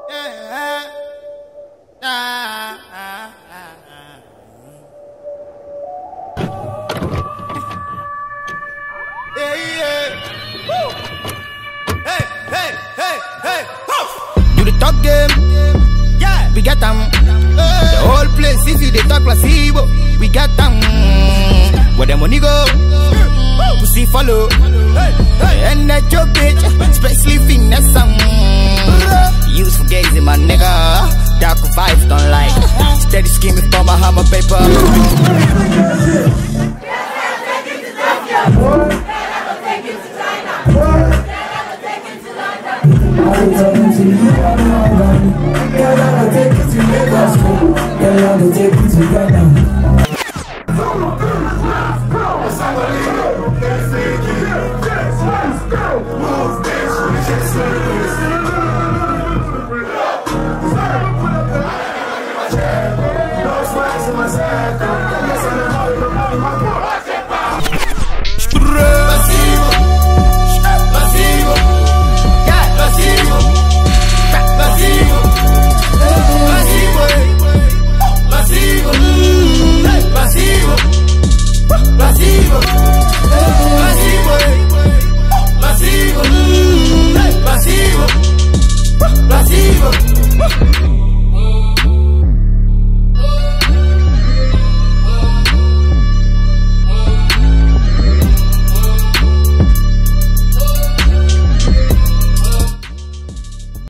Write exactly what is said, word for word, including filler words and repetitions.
Yeah. Ah, ah, ah, ah. Yeah, yeah. Woo. Hey, hey, hey, hey. Woo. Do the talk game. Yeah, we got them. Hey. The whole place, if you they talk placebo, we got them. Where the money go? Hey. Pussy follow. Hey, hey. And that your bitch, especially finesse some. Use for gazing, my nigga. Dark vibes don't like. Steady scheming for my hammer paper. Take it to Lagos, girl, I will take it to Ghana.